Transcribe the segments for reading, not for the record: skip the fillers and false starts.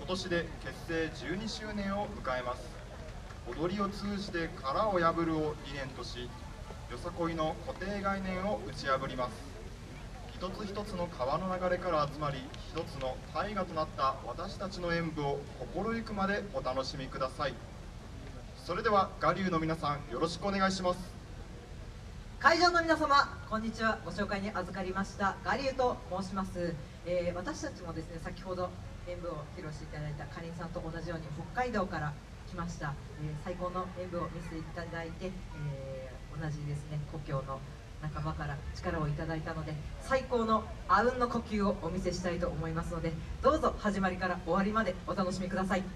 今年で結成12周年を迎えます。踊りを通じて殻を破るを理念とし、よさこいの固定概念を打ち破ります。一つ一つの川の流れから集まり、一つの大河となった私たちの演舞を心ゆくまでお楽しみください。それでは我流の皆さん、よろしくお願いします。 会場の皆様、こんにちは。ご紹介に預かりました我流と申します。私たちもですね、先ほど演舞を披露していただいたかりんさんと同じように北海道から来ました。最高の演舞を見せていただいて、同じですね故郷の仲間から力をいただいたので、最高のあうんの呼吸をお見せしたいと思いますので、どうぞ始まりから終わりまでお楽しみください。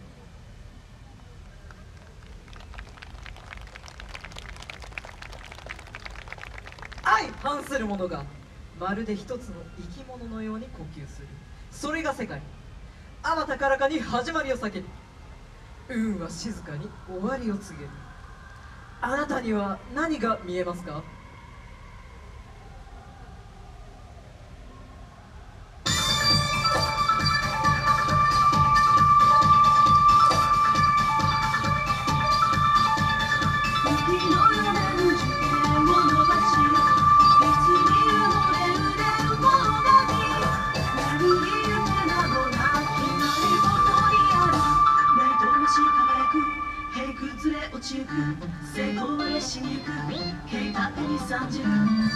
相反するものがまるで一つの生き物のように呼吸する、それが世界。あまたからかに始まりを叫び、運は静かに終わりを告げる。あなたには何が見えますか？ 成功へしに行く計画に30分。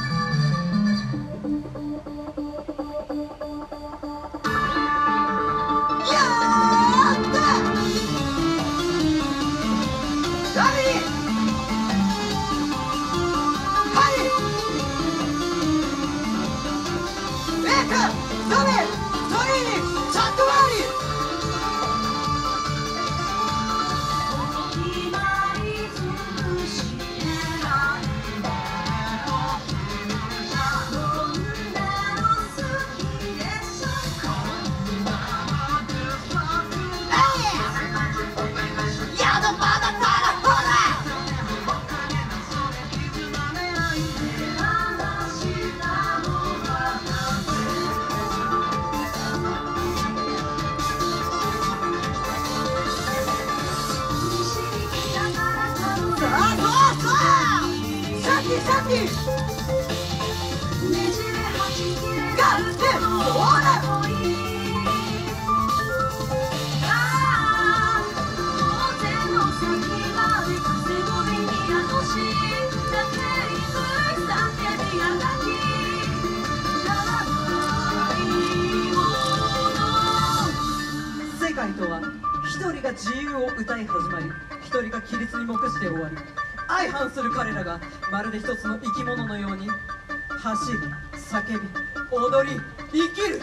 世界とは一人が自由を歌い始まり、一人が規律に黙して終わり、相反する彼らがまるで一つの生き物のように走り、叫び、踊り、生きる。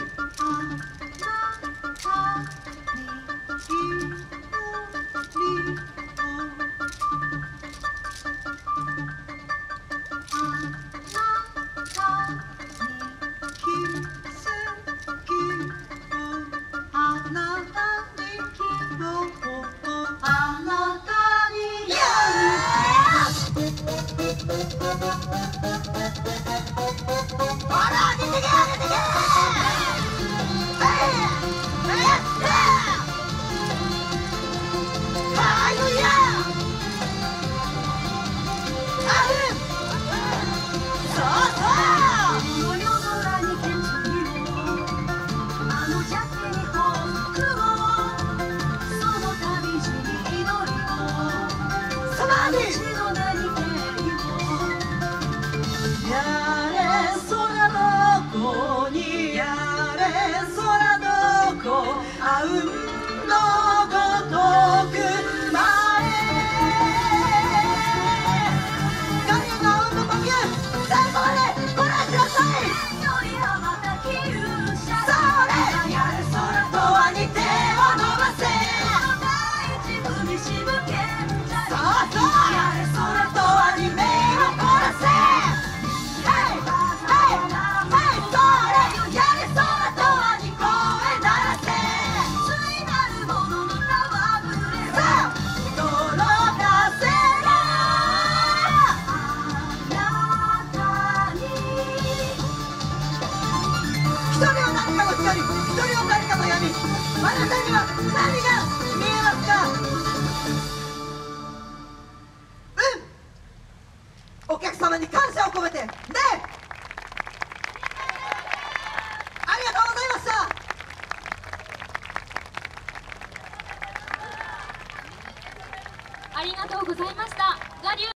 やれ空の向こうにお客様に感謝を込めて、ね、ありがとうございました。 ありがとうございました。我流